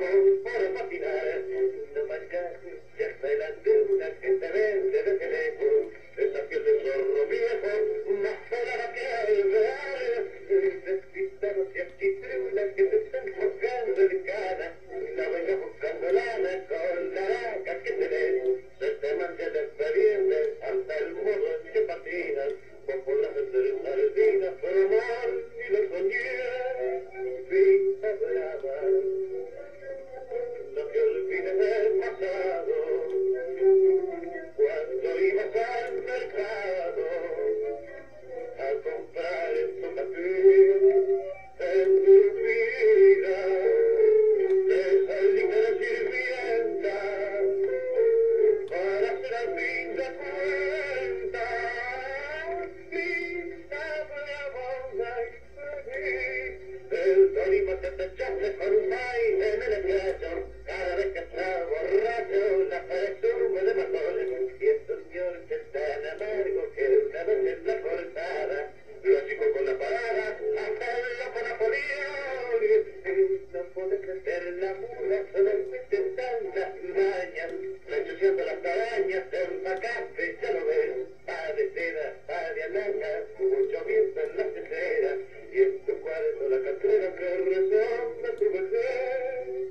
para patinar. No manches, ya está en la luna que te vende desde lejos. Esa piel de zorro viejo, más fea que alvear. Despistados y achistrunas que te están buscando en cana. La venga buscando lana con la laca que tenés. Se te mancha de experiencia hasta el modo en que patinas. Vos podrás hacer sardinas, pero amor ni lo soñé. Pinta brava, no te olvides del pasado. Cuando ibas al mercado a comprar tu café, en tu vida te saliste de sirvienta para hacer al fin de cuentas. Pinta brava y feliz. El Torimo que te echaste con un maíz en el escracho, cada vez que está borracho, la presume de matones. Y el señor que es tan amargo que una vez en la cortada, lo achicó con la parada, hasta el loco Napoleón. No puede crecer la mula, solamente tantas mañas, ensuciando las arañas del empacaste, ya lo ves. Pa de seda, pa de alhaja, mucho viento en la cesera, y en tu cuarto la cartera que resonda tu vejez.